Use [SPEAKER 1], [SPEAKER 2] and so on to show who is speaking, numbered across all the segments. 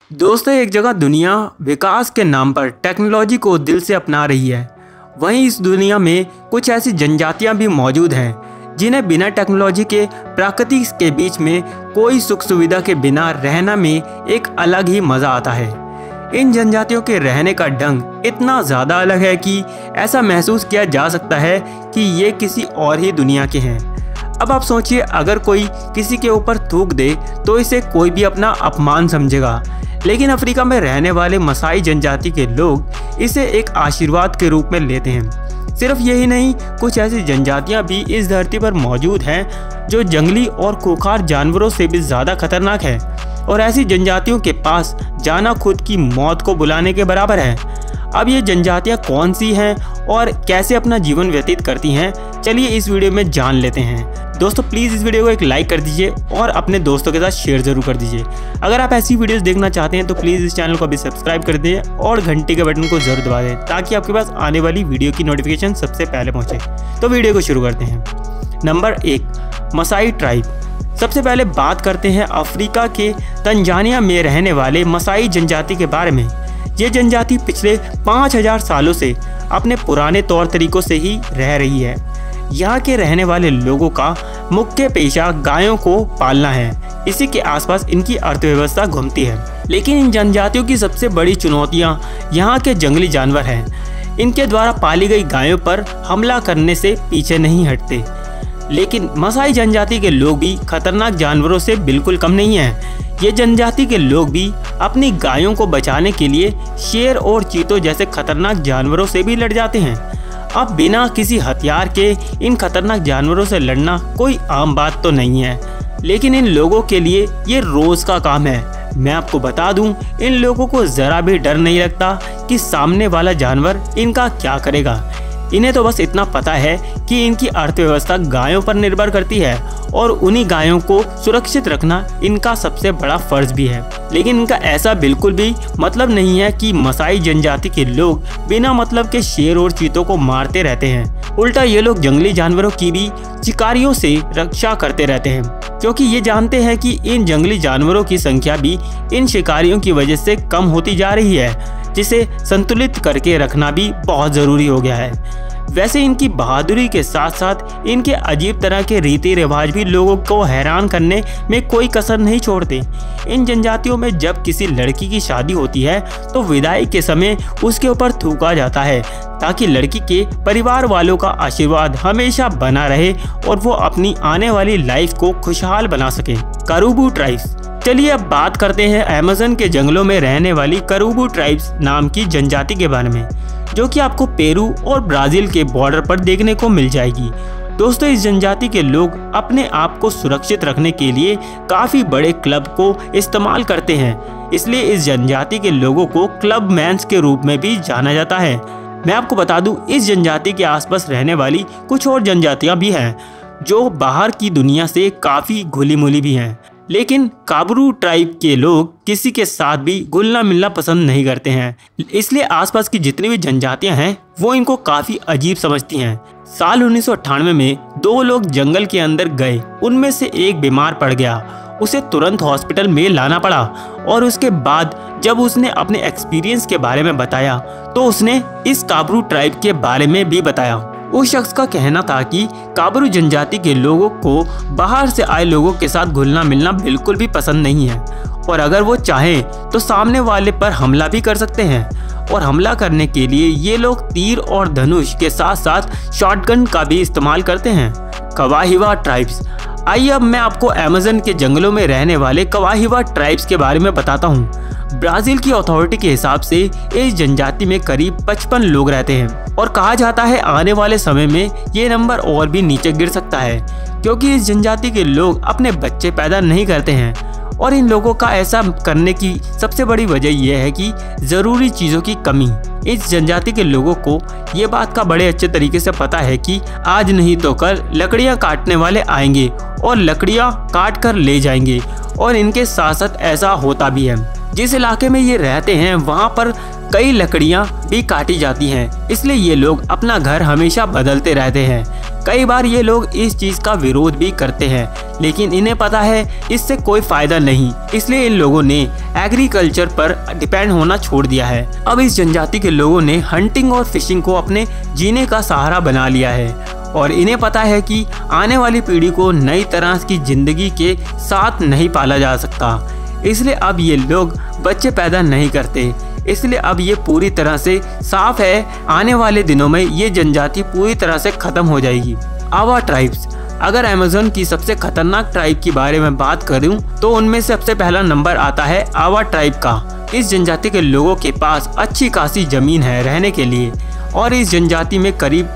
[SPEAKER 1] दोस्तों, एक जगह दुनिया विकास के नाम पर टेक्नोलॉजी को दिल से अपना रही है। वहीं इस दुनिया में कुछ ऐसी जनजातियां भी मौजूद हैं जिन्हें बिना टेक्नोलॉजी के प्रकृति के बीच में कोई सुख सुविधा के बिना रहना में एक अलग ही मज़ा आता है। इन जनजातियों के रहने का ढंग इतना ज़्यादा अलग है कि ऐसा महसूस किया जा सकता है कि ये किसी और ही दुनिया के हैं। अब आप सोचिए, अगर कोई किसी के ऊपर थूक दे तो इसे कोई भी अपना अपमान समझेगा, लेकिन अफ्रीका में रहने वाले मसाई जनजाति के लोग इसे एक आशीर्वाद के रूप में लेते हैं। सिर्फ यही नहीं, कुछ ऐसी जनजातियां भी इस धरती पर मौजूद हैं जो जंगली और खूंखार जानवरों से भी ज़्यादा खतरनाक है, और ऐसी जनजातियों के पास जाना खुद की मौत को बुलाने के बराबर है। अब ये जनजातियां कौन सी हैं और कैसे अपना जीवन व्यतीत करती हैं, चलिए इस वीडियो में जान लेते हैं। दोस्तों, प्लीज़ इस वीडियो को एक लाइक कर दीजिए और अपने दोस्तों के साथ शेयर ज़रूर कर दीजिए। अगर आप ऐसी वीडियोस देखना चाहते हैं तो प्लीज़ इस चैनल को अभी सब्सक्राइब कर दीजिए और घंटी के बटन को ज़रूर दबा दें ताकि आपके पास आने वाली वीडियो की नोटिफिकेशन सबसे पहले पहुँचे। तो वीडियो को शुरू करते हैं। Number 1, Maasai tribe. सबसे पहले बात करते हैं अफ्रीका के तंजानिया में रहने वाले मसाई जनजाति के बारे में। ये जनजाति पिछले 5000 सालों से अपने पुराने तौर तरीकों से ही रह रही है। यहाँ के रहने वाले लोगों का मुख्य पेशा गायों को पालना है। इसी के आसपास इनकी अर्थव्यवस्था घूमती है। लेकिन इन जनजातियों की सबसे बड़ी चुनौतियाँ यहाँ के जंगली जानवर हैं। इनके द्वारा पाली गई गायों पर हमला करने से पीछे नहीं हटते। लेकिन मसाई जनजाति के लोग भी खतरनाक जानवरों से बिल्कुल कम नहीं हैं। ये जनजाति के लोग भी अपनी गायों को बचाने के लिए शेर और चीतों जैसे खतरनाक जानवरों से भी लड़ जाते हैं। अब बिना किसी हथियार के इन खतरनाक जानवरों से लड़ना कोई आम बात तो नहीं है, लेकिन इन लोगों के लिए ये रोज़ का काम है। मैं आपको बता दूं, इन लोगों को ज़रा भी डर नहीं लगता कि सामने वाला जानवर इनका क्या करेगा। इन्हें तो बस इतना पता है कि इनकी अर्थव्यवस्था गायों पर निर्भर करती है और उन्हीं गायों को सुरक्षित रखना इनका सबसे बड़ा फर्ज भी है। लेकिन इनका ऐसा बिल्कुल भी मतलब नहीं है कि मसाई जनजाति के लोग बिना मतलब के शेर और चीतों को मारते रहते हैं। उल्टा ये लोग जंगली जानवरों की भी शिकारियों से रक्षा करते रहते हैं, क्योंकि ये जानते हैं कि इन जंगली जानवरों की संख्या भी इन शिकारियों की वजह से कम होती जा रही है, जिसे संतुलित करके रखना भी बहुत ज़रूरी हो गया है। वैसे इनकी बहादुरी के साथ साथ इनके अजीब तरह के रीति रिवाज भी लोगों को हैरान करने में कोई कसर नहीं छोड़ते। इन जनजातियों में जब किसी लड़की की शादी होती है तो विदाई के समय उसके ऊपर थूका जाता है ताकि लड़की के परिवार वालों का आशीर्वाद हमेशा बना रहे और वो अपनी आने वाली लाइफ को खुशहाल बना सके। कारुबू ट्राइब्स। चलिए अब बात करते हैं अमेज़न के जंगलों में रहने वाली कारुबू ट्राइब्स नाम की जनजाति के बारे में, जो कि आपको पेरू और ब्राज़ील के बॉर्डर पर देखने को मिल जाएगी। दोस्तों, इस जनजाति के लोग अपने आप को सुरक्षित रखने के लिए काफ़ी बड़े क्लब को इस्तेमाल करते हैं। इसलिए इस जनजाति के लोगों को क्लब मैन्स के रूप में भी जाना जाता है। मैं आपको बता दूं, इस जनजाति के आसपास रहने वाली कुछ और जनजातियां भी हैं जो बाहर की दुनिया से काफ़ी घुली मुली भी हैं। लेकिन काबरू ट्राइब के लोग किसी के साथ भी घुलना मिलना पसंद नहीं करते हैं, इसलिए आसपास की जितनी भी जनजातियां हैं वो इनको काफ़ी अजीब समझती हैं। साल 1998 में 2 लोग जंगल के अंदर गए। उनमें से एक बीमार पड़ गया, उसे तुरंत हॉस्पिटल में लाना पड़ा, और उसके बाद जब उसने अपने एक्सपीरियंस के बारे में बताया तो उसने इस काबरू ट्राइब के बारे में भी बताया। उस शख्स का कहना था कि काबरू जनजाति के लोगों को बाहर से आए लोगों के साथ घुलना मिलना बिल्कुल भी पसंद नहीं है, और अगर वो चाहें तो सामने वाले पर हमला भी कर सकते हैं। और हमला करने के लिए ये लोग तीर और धनुष के साथ साथ शॉटगन का भी इस्तेमाल करते हैं। Kawahiva tribes. आइए अब मैं आपको अमेज़न के जंगलों में रहने वाले कवाहिवा ट्राइब्स के बारे में बताता हूँ। ब्राज़ील की अथॉरिटी के हिसाब से इस जनजाति में करीब 55 लोग रहते हैं, और कहा जाता है आने वाले समय में ये नंबर और भी नीचे गिर सकता है, क्योंकि इस जनजाति के लोग अपने बच्चे पैदा नहीं करते हैं। और इन लोगों का ऐसा करने की सबसे बड़ी वजह यह है कि ज़रूरी चीज़ों की कमी। इस जनजाति के लोगों को ये बात का बड़े अच्छे तरीके से पता है कि आज नहीं तो कल लकड़ियाँ काटने वाले आएंगे और लकड़ियाँ काट कर ले जाएंगे, और इनके साथ साथ ऐसा होता भी है। जिस इलाके में ये रहते हैं वहाँ पर कई लकड़ियाँ भी काटी जाती हैं, इसलिए ये लोग अपना घर हमेशा बदलते रहते हैं। कई बार ये लोग इस चीज़ का विरोध भी करते हैं, लेकिन इन्हें पता है इससे कोई फायदा नहीं, इसलिए इन लोगों ने एग्रीकल्चर पर डिपेंड होना छोड़ दिया है। अब इस जनजाति के लोगों ने हंटिंग और फिशिंग को अपने जीने का सहारा बना लिया है और इन्हें पता है कि आने वाली पीढ़ी को नई तरह की जिंदगी के साथ नहीं पाला जा सकता, इसलिए अब ये लोग बच्चे पैदा नहीं करते। इसलिए अब ये पूरी तरह से साफ है, आने वाले दिनों में ये जनजाति पूरी तरह से ख़त्म हो जाएगी। आवा ट्राइब्स, अगर अमेज़न की सबसे खतरनाक ट्राइब के बारे में बात करूं तो उनमें से सबसे पहला नंबर आता है आवा ट्राइब का। इस जनजाति के लोगों के पास अच्छी खासी ज़मीन है रहने के लिए और इस जनजाति में करीब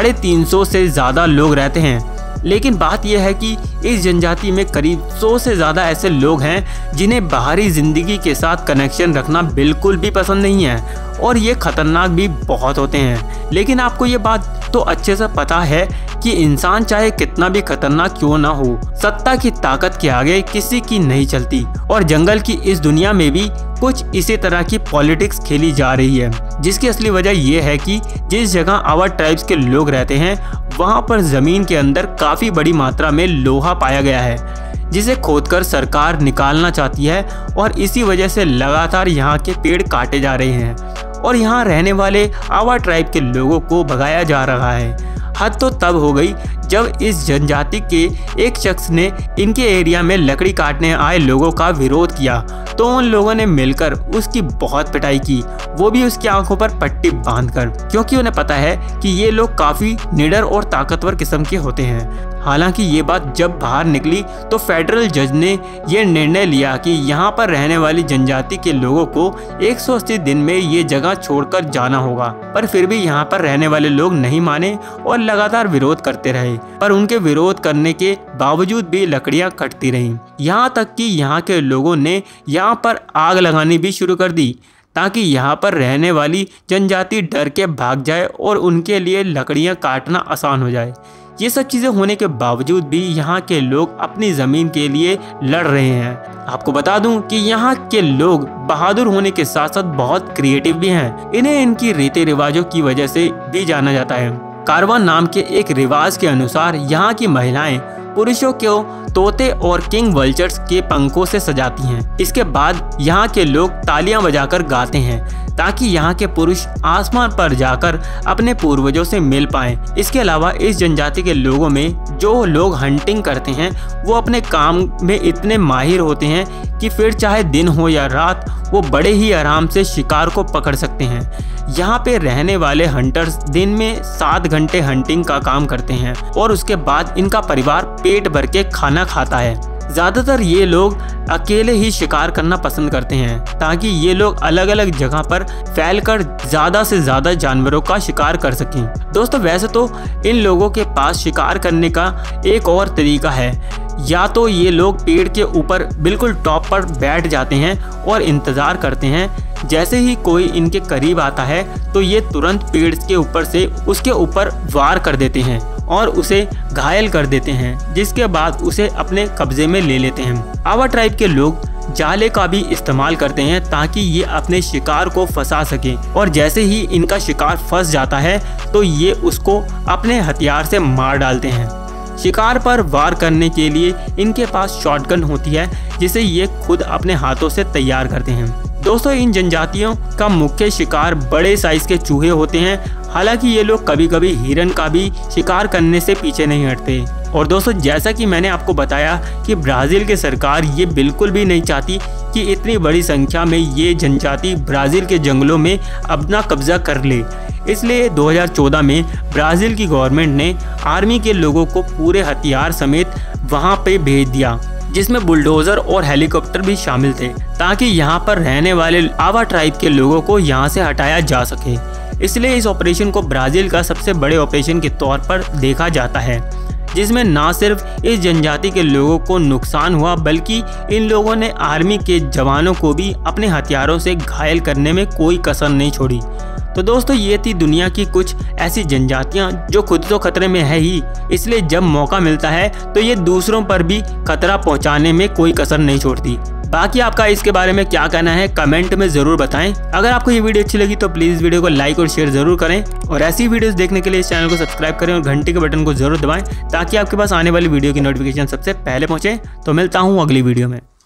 [SPEAKER 1] 350 से ज़्यादा लोग रहते हैं। लेकिन बात यह है कि इस जनजाति में करीब 100 से ज़्यादा ऐसे लोग हैं जिन्हें बाहरी ज़िंदगी के साथ कनेक्शन रखना बिल्कुल भी पसंद नहीं है और ये खतरनाक भी बहुत होते हैं। लेकिन आपको ये बात तो अच्छे से पता है कि इंसान चाहे कितना भी खतरनाक क्यों ना हो, सत्ता की ताकत के आगे किसी की नहीं चलती और जंगल की इस दुनिया में भी कुछ इसी तरह की पॉलिटिक्स खेली जा रही है, जिसकी असली वजह यह है कि जिस जगह आवा ट्राइब्स के लोग रहते हैं वहाँ पर ज़मीन के अंदर काफ़ी बड़ी मात्रा में लोहा पाया गया है, जिसे खोदकर सरकार निकालना चाहती है और इसी वजह से लगातार यहाँ के पेड़ काटे जा रहे हैं और यहाँ रहने वाले आवा ट्राइब के लोगों को भगाया जा रहा है। हद तो तब हो गई जब इस जनजाति के एक शख्स ने इनके एरिया में लकड़ी काटने आए लोगों का विरोध किया तो उन लोगों ने मिलकर उसकी बहुत पिटाई की, वो भी उसकी आंखों पर पट्टी बांधकर, क्योंकि उन्हें पता है कि ये लोग काफ़ी निडर और ताकतवर किस्म के होते हैं। हालांकि ये बात जब बाहर निकली तो फेडरल जज ने यह निर्णय लिया कि यहाँ पर रहने वाली जनजाति के लोगों को 180 दिन में ये जगह छोड़कर जाना होगा, पर फिर भी यहाँ पर रहने वाले लोग नहीं माने और लगातार विरोध करते रहे। पर उनके विरोध करने के बावजूद भी लकड़ियाँ कटती रहीं, यहाँ तक कि यहाँ के लोगों ने यहाँ पर आग लगानी भी शुरू कर दी ताकि यहाँ पर रहने वाली जनजाति डर के भाग जाए और उनके लिए लकड़ियाँ काटना आसान हो जाए। ये सब चीज़ें होने के बावजूद भी यहाँ के लोग अपनी ज़मीन के लिए लड़ रहे हैं। आपको बता दूं कि यहाँ के लोग बहादुर होने के साथ साथ बहुत क्रिएटिव भी हैं। इन्हें इनकी रीति रिवाजों की वजह से भी जाना जाता है। कारवां नाम के एक रिवाज के अनुसार यहाँ की महिलाएं पुरुषों को तोते और किंग वल्चर्स के पंखों से सजाती हैं। इसके बाद यहाँ के लोग तालियां बजाकर गाते हैं ताकि यहाँ के पुरुष आसमान पर जाकर अपने पूर्वजों से मिल पाएं। इसके अलावा इस जनजाति के लोगों में जो लोग हंटिंग करते हैं वो अपने काम में इतने माहिर होते हैं कि फिर चाहे दिन हो या रात वो बड़े ही आराम से शिकार को पकड़ सकते हैं। यहाँ पे रहने वाले हंटर्स दिन में 7 घंटे हंटिंग का काम करते हैं और उसके बाद इनका परिवार पेट भर के खाना खाता है। ज़्यादातर ये लोग अकेले ही शिकार करना पसंद करते हैं ताकि ये लोग अलग अलग जगह पर फैलकर ज़्यादा से ज़्यादा जानवरों का शिकार कर सकें। दोस्तों वैसे तो इन लोगों के पास शिकार करने का एक और तरीका है, या तो ये लोग पेड़ के ऊपर बिल्कुल टॉप पर बैठ जाते हैं और इंतज़ार करते हैं, जैसे ही कोई इनके करीब आता है तो ये तुरंत पेड़ के ऊपर से उसके ऊपर वार कर देते हैं और उसे घायल कर देते हैं, जिसके बाद उसे अपने कब्जे में ले लेते हैं। आवा ट्राइब के लोग जाले का भी इस्तेमाल करते हैं ताकि ये अपने शिकार को फंसा सकें और जैसे ही इनका शिकार फंस जाता है तो ये उसको अपने हथियार से मार डालते हैं। शिकार पर वार करने के लिए इनके पास शॉटगन होती है जिसे ये खुद अपने हाथों से तैयार करते हैं। दोस्तों इन जनजातियों का मुख्य शिकार बड़े साइज के चूहे होते हैं। हालांकि ये लोग कभी कभी हिरन का भी शिकार करने से पीछे नहीं हटते। और दोस्तों जैसा कि मैंने आपको बताया कि ब्राज़ील की सरकार ये बिल्कुल भी नहीं चाहती कि इतनी बड़ी संख्या में ये जनजाति ब्राज़ील के जंगलों में अपना कब्जा कर ले, इसलिए 2014 में ब्राज़ील की गवर्नमेंट ने आर्मी के लोगों को पूरे हथियार समेत वहाँ पे भेज दिया, जिसमें बुलडोज़र और हेलीकॉप्टर भी शामिल थे ताकि यहाँ पर रहने वाले आवा ट्राइब के लोगों को यहाँ से हटाया जा सके। इसलिए इस ऑपरेशन को ब्राज़ील का सबसे बड़े ऑपरेशन के तौर पर देखा जाता है, जिसमें ना सिर्फ इस जनजाति के लोगों को नुकसान हुआ बल्कि इन लोगों ने आर्मी के जवानों को भी अपने हथियारों से घायल करने में कोई कसर नहीं छोड़ी। तो दोस्तों ये थी दुनिया की कुछ ऐसी जनजातियां जो खुद तो खतरे में है ही, इसलिए जब मौका मिलता है तो ये दूसरों पर भी खतरा पहुंचाने में कोई कसर नहीं छोड़ती। बाकी आपका इसके बारे में क्या कहना है कमेंट में ज़रूर बताएं। अगर आपको ये वीडियो अच्छी लगी तो प्लीज़ वीडियो को लाइक और शेयर ज़रूर करें और ऐसी वीडियोस देखने के लिए इस चैनल को सब्सक्राइब करें और घंटी के बटन को ज़रूर दबाएं ताकि आपके पास आने वाली वीडियो की नोटिफिकेशन सबसे पहले पहुंचे। तो मिलता हूँ अगली वीडियो में।